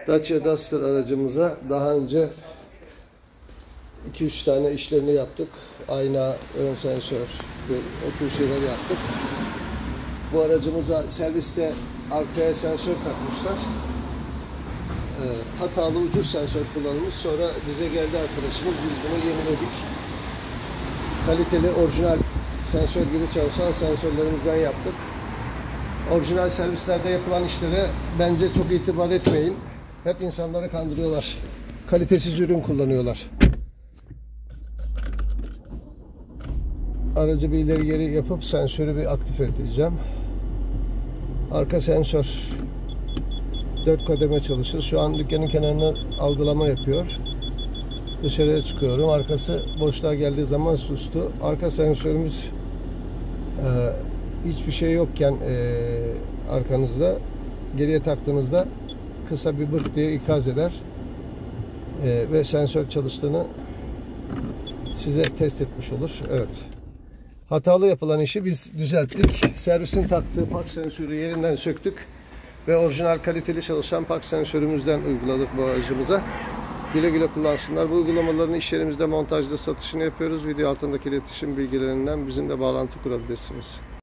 Dacia Duster aracımıza daha önce 2-3 tane işlerini yaptık. Ayna, ön sensör, o tür şeyler yaptık. Bu aracımıza serviste arkaya sensör takmışlar. Hatalı ucuz sensör kullanılmış. Sonra bize geldi arkadaşımız. Biz bunu yeniledik. Kaliteli, orijinal sensör gibi çalışan sensörlerimizden yaptık. Orijinal servislerde yapılan işlere bence çok itibar etmeyin. Hep insanları kandırıyorlar. Kalitesiz ürün kullanıyorlar. Aracı bir ileri geri yapıp sensörü bir aktif edeceğim. Arka sensör 4 kademe çalışır. Şu an dükkanın kenarına algılama yapıyor. Dışarıya çıkıyorum. Arkası boşluğa geldiği zaman sustu. Arka sensörümüz hiçbir şey yokken arkanızda geriye taktığınızda kısa bir bık diye ikaz eder. Ve sensör çalıştığını size test etmiş olur. Evet. Hatalı yapılan işi biz düzelttik. Servisin taktığı park sensörü yerinden söktük ve orijinal kaliteli çalışan park sensörümüzden uyguladık bu aracımıza. Güle güle kullansınlar. Bu uygulamaların iş yerimizde montajda satışını yapıyoruz. Video altındaki iletişim bilgilerinden bizimle bağlantı kurabilirsiniz.